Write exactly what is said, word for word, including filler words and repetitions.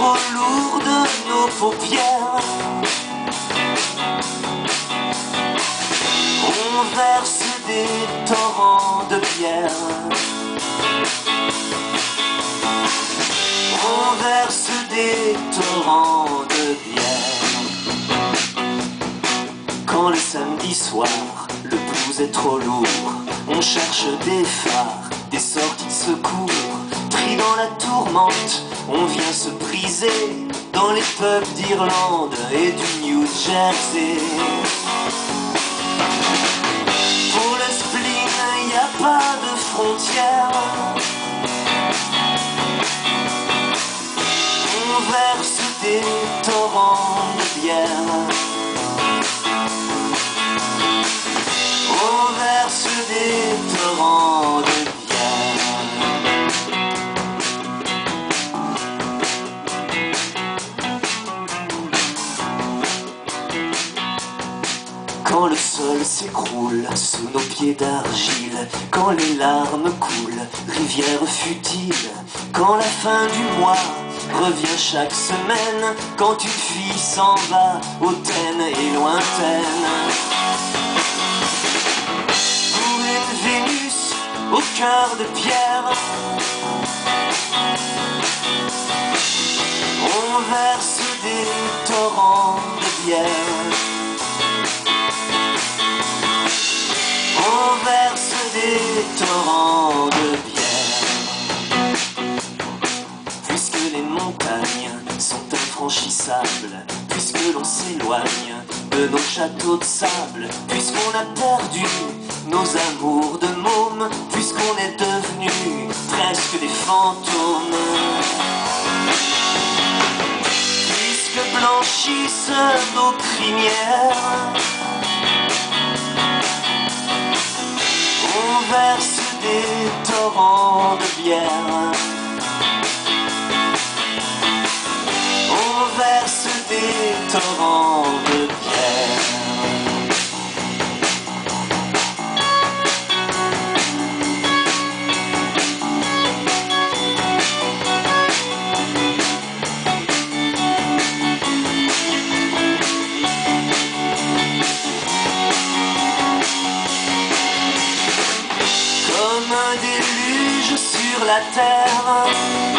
trop lourdes nos paupières. On verse des torrents de bière. On verse des torrents de bière. Quand le samedi soir, le blues est trop lourd, on cherche des phares, des sorties de secours. Pris dans la tourmente, on vient se briser dans les pubs d'Irlande et du New Jersey. Pour le spleen, y a pas de frontières. On verse des torrents de bière. On verse des torrents de bière. Quand le sol s'écroule sous nos pieds d'argile, quand les larmes coulent, rivière futile, quand la fin du mois revient chaque semaine, quand une fille s'en va hautaine et lointaine. Pour une Vénus au cœur de pierre, on verse des torrents de bière. On verse des torrents de bière. Puisque les montagnes sont infranchissables, puisque l'on s'éloigne de nos châteaux de sable, puisqu'on a perdu nos amours de mômes, puisqu'on est devenus presque des fantômes, puisque blanchissent nos crinières, on verse des torrents de bière. On verse des torrents de bière. Comme un déluge sur la terre,